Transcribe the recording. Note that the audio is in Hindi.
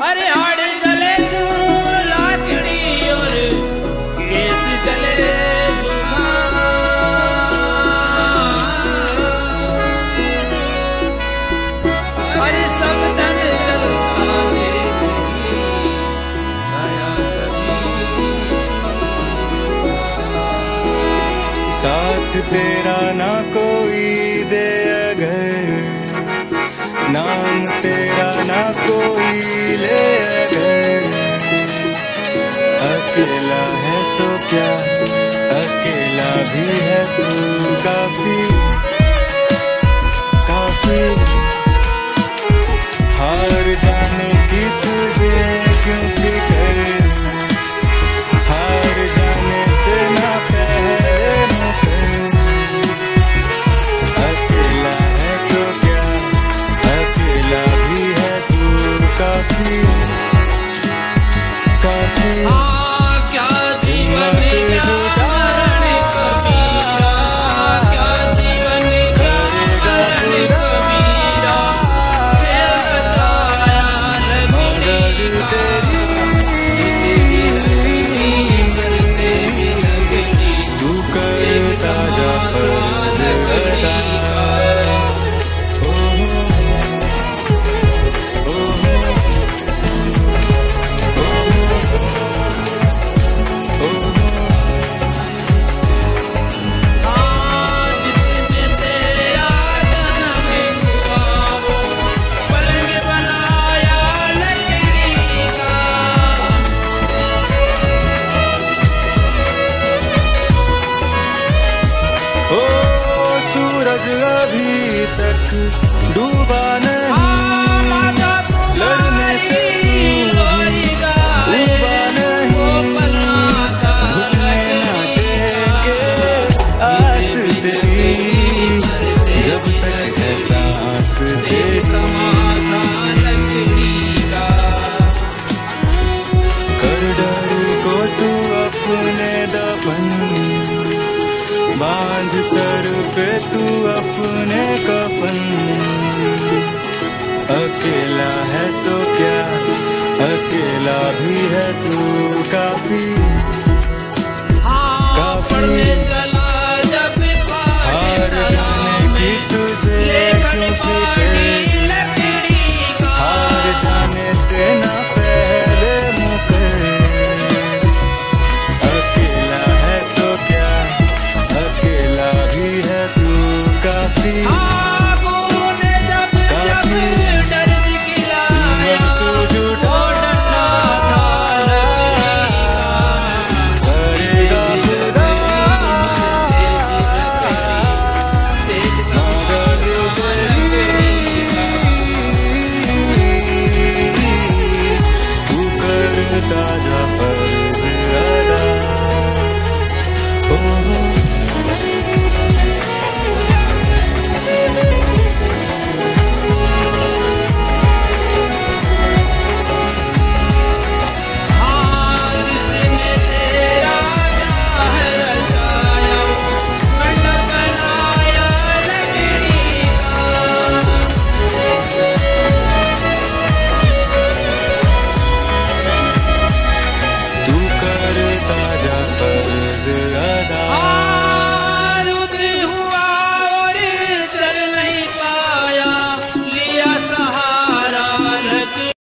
अरे हाड़ जले जो लाकड़ी और केस जले जो अरे सब धन जलता मेरे दया कभी साथ तेरा ना कोई दे अगर, नाम तेरा ना कोई ले अगर, अकेला है तो क्या, अकेला भी है तू काफी काफी। हार जाने की तुझे क्यों फिक्र, हार जाने से ना पहले मुकर, अकेला है तो क्या, अकेला भी है तू काफी काफी। क्या जीवन क्या मरण कबीरा, क्या जीवन क्या मरण कबीरा, खेल रचाया लगी तू करता जा फर्ज अदा। सूरज अभी तक डूबा नहीं, लड़ने से डूबा नहीं, घुटने ना टेके आस तेरी, जब तक है सांस तेरी। कर डर को तू अपने दफन, बांध सर पे तू अपने कफन,